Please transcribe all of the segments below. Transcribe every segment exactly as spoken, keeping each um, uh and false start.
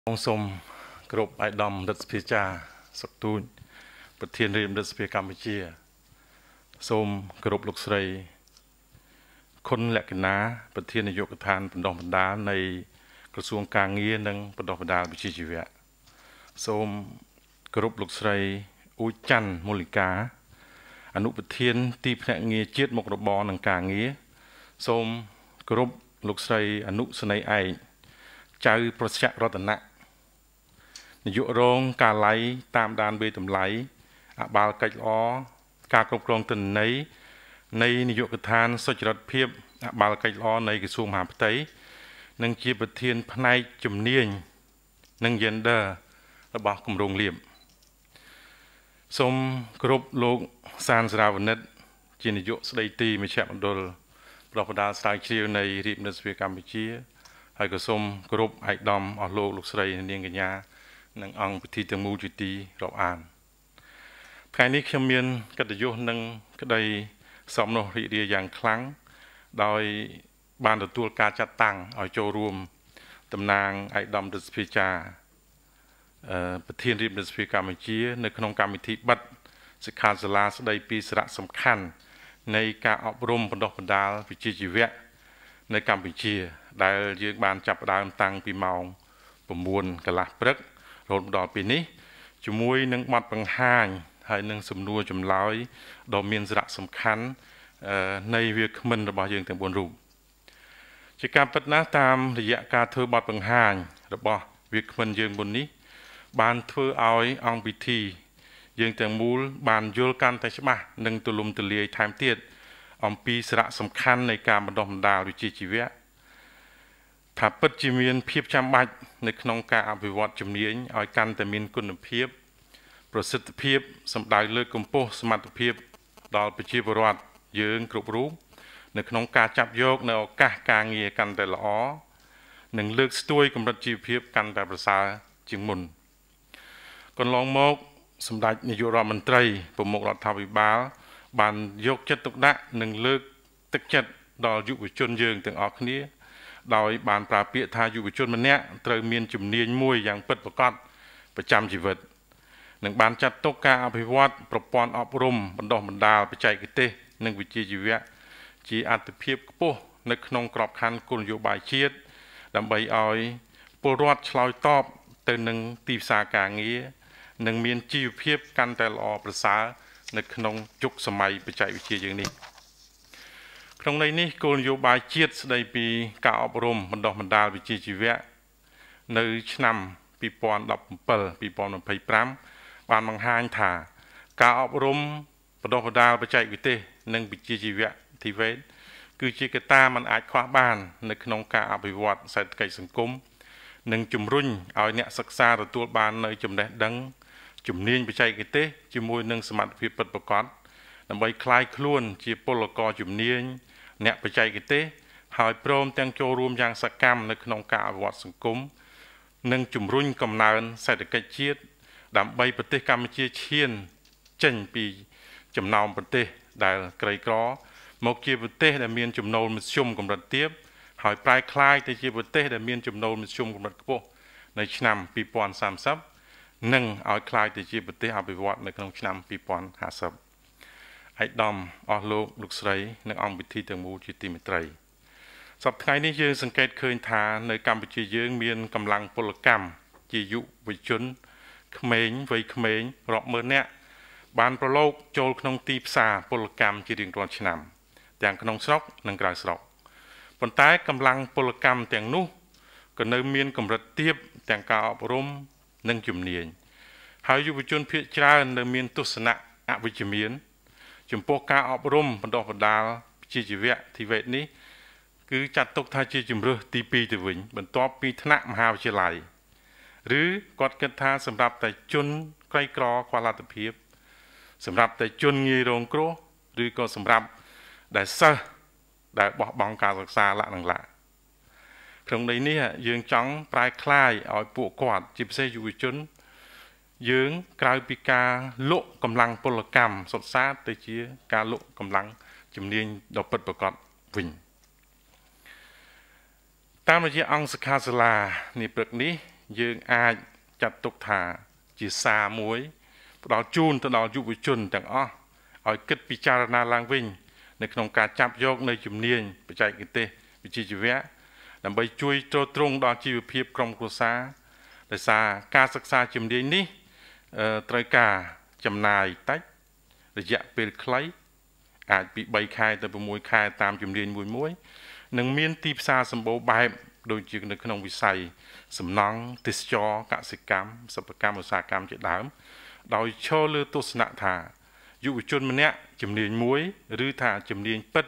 องสมกรบไอดอมรัฐพิจาสักตูนประเทศเรียมรัฐพิกัมพูชีสมกรบลูกสไรคนแหลกนาประเทศนายกทานปนดองปนดาในกระทรวงการเงินนังปนดองปนดาวิชิจิเวะสมกรบลูกสไรอุจันมูลิกาอนุประเทศที่แผนเงียเจ็ดมกรบอนังการเงียสมกรบลูกสไรอนุสนัยไอใจประชารัตนะนายกรองการไหลตามดานเบตุมไหลบาลกัจล้อการกรบกรองตันในในนายกทานสุจริตเพียบบาลกัจล้อในกระทรวงมหาดไทยนังเจียประเทศภายในจุ่มเนียนนังเย็นเดอร์ระบอบกรมโรงเรียมสมกรบโลกซานสราวนิตจีนายกสไลตีไม่แช่มดลปรบดาสายเชียวในริบนัสเวกัมพูชีให้กระทรวงกรบไอดอมอโลกลูกสไลเนียงกัญญานังอังปฏิจมูจุตีรอบอ่านภายในเขมีนกัตยุนังก็ได้สมโนริเดียอย่างครั้งโดยบานตัวการจัดตั้งเอาโจรวมตำนางไอดอมดัสพิจาประเทศริบดัสพิกามิจีในขนมกรรมิธิบัตสิกขาสลาสได้ปีสระสำคัญในการอบรมบรรดาบรรดาวิจิจิเวะในกัมพูชีได้ยืนบานจับดาวตังปีเมาประมวลกละปรึกรถดอปีนี้จมวยนังมัดปังห้างให้นังสมนัวจำลอยดอมเมียนสระสำคัญในเวียกมันระบายยังแต่บนรูปจากการปฏิบัติตามระยะการเธอบัดปังห้างระบายเวียกมันยังบนนี้บานเธอเอาอังพิธียังแต่มูลบานโยลการแต่ฉบับนังตุลุมตุเลียไทม์เตียดอมปีสระสำคัญในการบรรดาบรรดาวิจิจิเวะถ้าปัจจุบันเพียบจำบัดในขนมการอภิวัตจำเนียนเอาการแต่มีคุณเพียบประสิทธิเพียบสำได้เลือกกมโพสมัติเพียบดอลปัจจุบันยืนกรุบรู้ในขนมการจับโยกในโอกาสการเงียกันแต่ละอ้อหนึ่งเลือกสตวยกำลังจีเพียบกันแต่ภาษาจึงมุนก่อนลองมกสำได้นายกรัฐมนตรีประมุขรัฐวิบาลบานยกจัดตุกดะหนึ่งเลือกตึกจัดดอลยุบจนยืนถึงออกนี้โดยบานปราเปียทายุบจนมันเนี้ยเติมเมียนจุ่มเนียนมวยอย่างเปิดประกอบประจำชีวิตหนึ่งบานจัดตกการอภิวัตประปอนอบรมบรรดาบรรดาไปใจกิเตหนึ่งวิจิจิเวะจีอัตเพียบกปุ๊ในขนมกรอบคันกุลโยบายเชียดดำใบอ้อยปรวดชลอยตอบเติมหนึ่งตีสากางี้หนึ่งเมียนจีเพียบกันแต่ละอประสาในขนมจุกสมัยไปใจวิจิอย่างนี้ตรงในนี้กุลโยบายเชียดในปีการอบรมบรรดาบรรดาวิจิจิเวะในชนำปีปอนดับเปิลปีปอนมันไปพร้ำบานบางห้างถ่าการอบรมบรรดาบรรดาไปใจวิเตหนึ่งวิจิจิเวะที่เวทคือจิกตามันอาจคว้าบ้านในขนมการอภิวัตใส่ไก่สังคมหนึ่งจุ่มรุ่นเอาเนี่ยศึกษาตัวบ้านในจุ่มได้ดังจุ่มเนียนไปใจกิเตจุ่มมวยหนึ่งสมัติพิปัดประกอบนำใบคลายคล้วนจีปลกอจุ่มเนียนเนี่ยไปใจกิเตหายโปรมแตงโจรวมอย่างสกรรมในขนมการอภิวัตสังคมหนึ่งจุ่มรุ่นกำนันใส่ตะไคร้เชียดดำใบปฏิกรรมเชียเชียนเจนปีจำนำปฏิได้ไกลกรอมกเจียปฏิได้เมียนจุ่มโนมันชุ่มกำลังเทียบหายปลายคลายแต่เจียปฏิได้เมียนจุ่มโนมันชุ่มกำลังกบในชนำปีปอนสามซับหนึ่งเอาคลายแต่เจียปฏิเอาไปวัดในขนมชนำปีปอนหาซับไอดอมออโลกลูกสไลในองบิธีแตงมูจิติมิตรัยสับไทยนี้ยืนสังเกตเคยทาในกัมพูชียืนเมียนกำลังพลกรรมจียุวิจุนเขมรไว้เขมรรอบเมื่อเนี้ยบานประโลกโจลขนมตีภาษาพลกรรมจีริงตอนชนำแต่งขนมสอกนังกลายสอกผลท้ายกำลังพลกรรมแต่งนู้ก็เนื้อเมียนกำลังเทียบแต่งกาอบรมนังจุ่มเนียนหายยุวิจุนเพียจาเนื้อเมียนตุสนะอวิจเมียนจุ่มโปกาอบรมบรรดาบรรดาจีจิเวะที่เวทนี้คือจัดตกทายจีจุ่มเรือตีปีตีวิญบรรทบปีธนะมหาวิทยาลัยหรือกอดกันทาสำหรับแต่จนใกล้กรอควาลาตเพียบสำหรับแต่จนงีโรงโกรหรือก็สำหรับได้เซอได้บอกบังการศึกษาละหนังละตรงนี้เนี่ยยืงจังปลายคลายเอาปวกกอดจิบเซยูวิจนยืงกลายปีกาโลกำลังพลกรรมสดซาเตจีการโลกำลังจุ่มเนียนดอกเปิดประกอบวิ่งตามระยะอังสคาสลาในปรึกนี้យើងអាចចាត់ទុកថាជាសារមួយផ្ដល់ជូនទៅដល់យុវជនទាំងអស់ឲ្យគិតពិចារណាឡើងវិញនៅក្នុងការចាប់យកនៅជំនាញបច្ចេកទេសវិជ្ជាជីវៈដើម្បីជួយទ្រទ្រង់ដល់ជីវភាពក្រុមគ្រួសារដោយសារការសិក្សាជំនាញនេះត្រូវការចំណាយតិចរយៈពេលខ្លីអាចពីបីខែទៅប្រាំមួយខែតាមជំនាញមួយមួយនិងមានទីផ្សារសម្បូរបែបដូចជានៅក្នុងវិស័យសំណង់ទេសចរកសិកម្មសិប្បកម្មឧស្សាហកម្មជាដើមដោយឈលលើទស្សនៈថាយុវជនម្នាក់ជំនាញមួយឬថាជំនាញពិត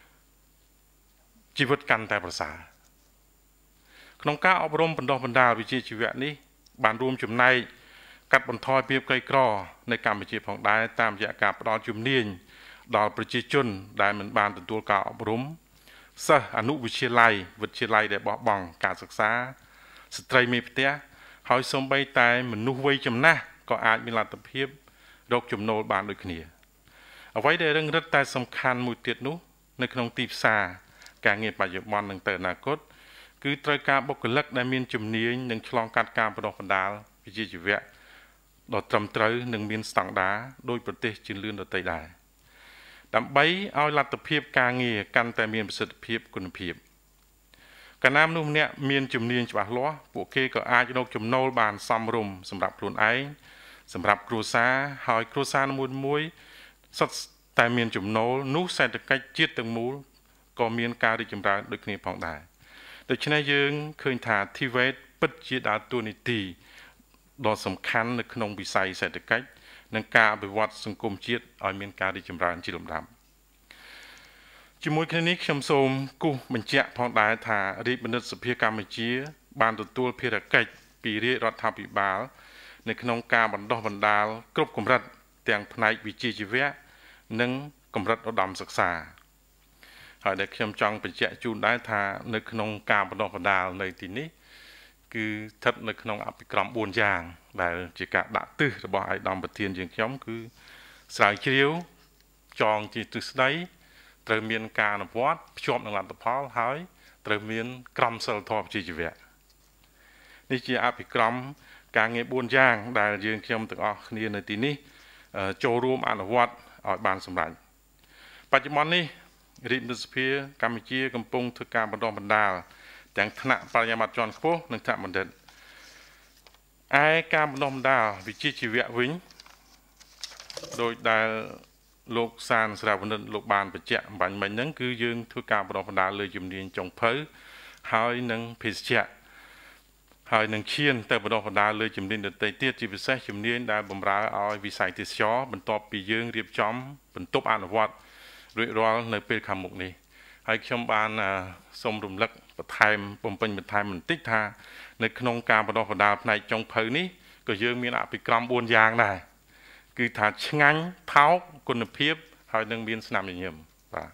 ជីវិតកាន់តែប្រសើរក្នុងការអប់រំបណ្ដុះបណ្ដាលវិជ្ជាជីវៈនេះបានរួមចំណែកកាត់បន្ថយភាពក្រីក្រនៅកម្ពុជាផងដែរតាមរយៈការផ្ដល់ជំនាញដល់ប្រជាជនដែលមិនបានទទួលការអប់រំសិស្សអនុវិទ្យាល័យវិទ្យាល័យដែលបោះបង់ការសិក្សាស្ត្រីមេផ្ទះហើយសូម្បីតែមនុស្សវ័យចំណាស់ក៏អាចមានលទ្ធភាពរកចំណូលបានដូចគ្នាអ្វីដែលរឹងរឹតតែសំខាន់មួយទៀតនោះនៅក្នុងទីផ្សារការងារបច្ចុប្បន្ននិងទៅអនាគតគឺត្រូវការបុគ្គលិកដែលមានជំនាញនិងឆ្លងកាត់ការបណ្ដុះបណ្ដាលវិជ្ជាជីវៈដ៏ត្រឹមត្រូវនិងមានស្តង់ដារដោយប្រទេសជឿនលឿនដទៃដែរដើម្បីឲ្យលទ្ធភាពការងារកាន់តែមានប្រសិទ្ធភាពគុណភាពកាលណាមនុស្សម្នាក់មានជំនាញច្បាស់លាស់ពួកគេក៏អាចរកចំណូលបានសមរម្យសម្រាប់ខ្លួនឯងសម្រាប់គ្រួសារហើយគ្រួសារមួយមួយសុទ្ធតែមានចំណូលនោះសេដ្ឋកិច្ចជាតិទាំងមូលក៏មានការរីកចម្រើនដូចគ្នាផងដែរដូច្នេះយើងឃើញថា ធី វេត ពិតជាដើរតួនាទីដ៏សំខាន់នៅក្នុងវិស័យសេដ្ឋកិច្ចនិងការអភិវឌ្ឍសង្គមជាតិឲ្យមានការរីកចម្រើនជាលំដាប់ជាមួយគ្នានេះខ្ញុំសូមគូសបញ្ជាក់ផងដែរថារាជបណ្ឌិតសភាកម្ពុជាបានទទួលភារកិច្ចពីរាជរដ្ឋាភិបាលនៅក្នុងការបណ្ដុះបណ្ដាលគ្រប់កម្រិតទាំងផ្នែកវិជ្ជាជីវៈនិងកម្រិតឧត្តមសិក្សាហើយដែលខ្ញុំចង់បញ្ជាក់ជូនដែរថានៅក្នុងការបណ្ដុះបណ្ដាលនៅទីនេះគឺស្ថិតនៅក្នុងអភិក្រមបួនយ៉ាងដែលជាការដាក់ទិសរបស់ឯកឧត្តមប្រធានយើងខ្ញុំគឺស្រាវជ្រាវចងជាទ្រឹស្ដីត្រូវមានការអនុវត្តភ្ជាប់នឹងលទ្ធផលហើយត្រូវមានក្រមសីលធម៌វិជ្ជាជីវៈនេះជាអភិក្រមការងារបួនយ៉ាងដែលយើងខ្ញុំទាំងអស់គ្នានៅទីនេះចូលរួមអនុវត្តឲ្យបានសម្រេចបច្ចុប្បន្ននេះរាជរដ្ឋសភាកម្ពុជាកំពុងធ្វើការបណ្ដុះបណ្ដាលទាំងថ្នាក់បរិញ្ញាបត្រជាន់ខ្ពស់និងថ្នាក់បណ្ឌិតឯការបណ្ដុះបណ្ដាលវិជ្ជាជីវៈវិញដោយដែលលោកសានស្រាវណ្ឌិតលោកបានបញ្ជាក់អំបញ្ញមិញហ្នឹងគឺយើងធ្វើការបណ្ដុះបណ្ដាលលើជំនាញចុងភៅហើយនឹងភេសជ្ជៈហើយនឹងឈានទៅបណ្ដុះបណ្ដាលលើជំនាញដទៃទៀតជាពិសេសជំនាញដែលបម្រើឲ្យវិស័យទេសចរបន្ទាប់ពីយើងរៀបចំបន្ទប់អនុវត្តរួចរាល់នៅពេលខាងមុខនេះហើយខ្ញុំបានសូមរំលឹកបន្ថែមបំពេញបន្ថែមបន្តិចថានៅក្នុងការបណ្ដុះបណ្ដាលផ្នែកចុងភៅនេះក៏យើងមានអភិក្រមបួនយ៉ាងដែរគឺថាឆ្ងាញ់ថោកគុណភាពហើយនឹងមានស្នាមញញឹមបាទ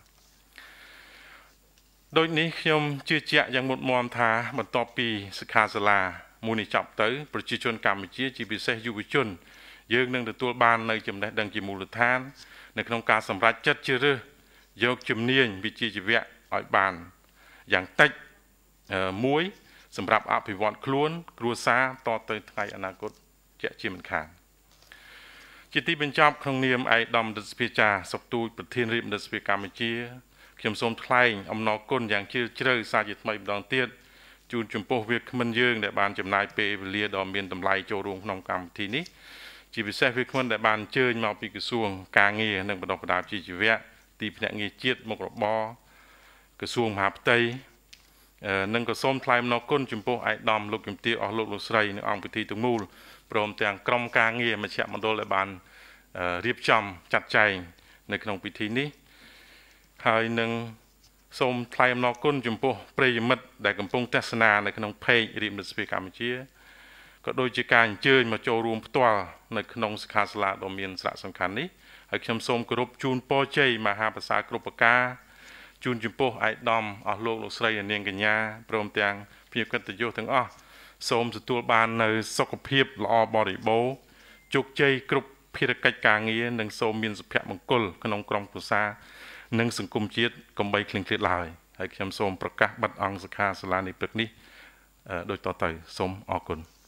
ដូចនេះខ្ញុំជឿជាក់យ៉ាងមុតមមថាបន្ទាប់ពីសិក្ខាសាលាមួយនេះចប់ទៅប្រជាជនកម្ពុជាជាពិសេសយុវជនយើងនឹងទទួលបាននៅចំណេះដឹងជាមូលដ្ឋាននៅក្នុងការសម្រេចចិត្តជ្រើសរើសយកជំនាញវិជ្ជាជីវៈឲ្យបានយ៉ាងតិចមួយសម្រាប់អភិវឌ្ឍខ្លួនគ្រួសារតទៅថ្ងៃអនាគតជាជាមិនខានជាទីបញ្ចប់ក្នុងនាមឯកឧត្តមរដ្ឋសភាចារសុកទូចប្រធានរាជបណ្ឌិតសភាកម្ពុជាខ្ញុំសូមថ្លែងអំណរគុណយ៉ាងជ្រាលជ្រៅសារជាថ្មីម្ដងទៀតជូនចំពោះវាគ្មិនយើងដែលបានចំណាយពេលវេលាដ៏មានតម្លៃចូលរួមក្នុងកម្មវិធីនេះជាពិសេសវាគ្មិនដែលបានអញ្ជើញមកពីក្រសួងការងារនិងបណ្ដុះបណ្ដាលវិជ្ជាជីវៈទីភ្នាក់ងារជាតិមុខរបរក្រសួងមហាផ្ទៃនិងក៏សូមថ្លែងអំណរគុណចំពោះឯកឧត្តមលោកជំទាវអស់លោកលោកស្រីនិងអង្គពិធីទាំងមូលព្រមទាំងក្រុមការងារមជ្ឈមណ្ឌលដែលបានរៀបចំចាត់ចែងនៅក្នុងពិធីនេះហើយនឹងសូមថ្លែងអំណរគុណចំពោះប្រិយមិត្តដែលកំពុងទស្សនានៅក្នុង page រាជរដ្ឋសភាកម្ពុជាក៏ដូចជាការអញ្ជើញមកចូលរួមផ្ទាល់នៅក្នុងសិក្ខាសាលាដ៏មានសារៈសំខាន់នេះហើយខ្ញុំសូមគោរពជូនពរជ័យមហាប្រសាគ្រប់ប្រការជូនចំពោះឯកឧត្តមអស់លោកលោកស្រីនាងកញ្ញាព្រមទាំងភ្ញៀវកិត្តិយសទាំងអស់សូមទទួលបាននៅសុខភាពល្អបរិបូរណ៍ជោគជ័យគ្រប់ភារកិច្ចការងារនិងសូមមានសុភមង្គលក្នុងក្រុមគ្រួសារនិងសង្គមជាតិកុំបីឃ្លៀងឃ្លាតឡើយហើយខ្ញុំសូមប្រកាសបិទអង្គសិក្ខាសាលានេះព្រឹកនេះដូចតទៅសូមអរគុណ